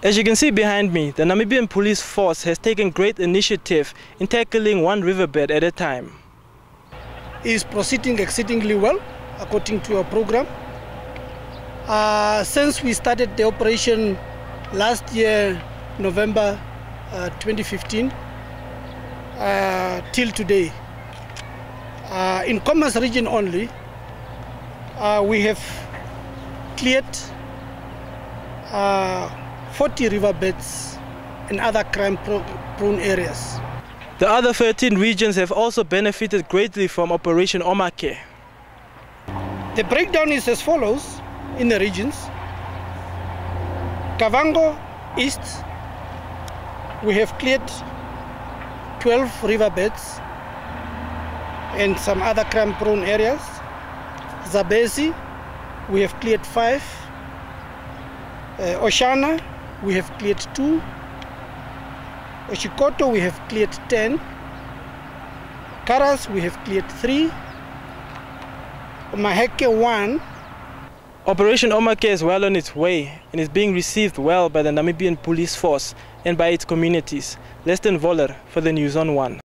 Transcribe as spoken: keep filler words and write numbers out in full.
As you can see behind me, the Namibian police force has taken great initiative in tackling one riverbed at a time. Is proceeding exceedingly well according to our program. Uh, since we started the operation last year, November uh, twenty fifteen, uh, till today, uh, in Commerce region only, uh, we have cleared uh, forty riverbeds and other crime-prone areas. The other thirteen regions have also benefited greatly from Operation Omake. The breakdown is as follows in the regions. Kavango East, we have cleared twelve riverbeds and some other crime-prone areas. Zambezi, we have cleared five. Uh, Oshana, we have cleared two. Oshikoto, we have cleared ten. Karas, we have cleared three. Maheke, one. Operation Omake is well on its way and is being received well by the Namibian police force and by its communities. Leston Voller for the News on One.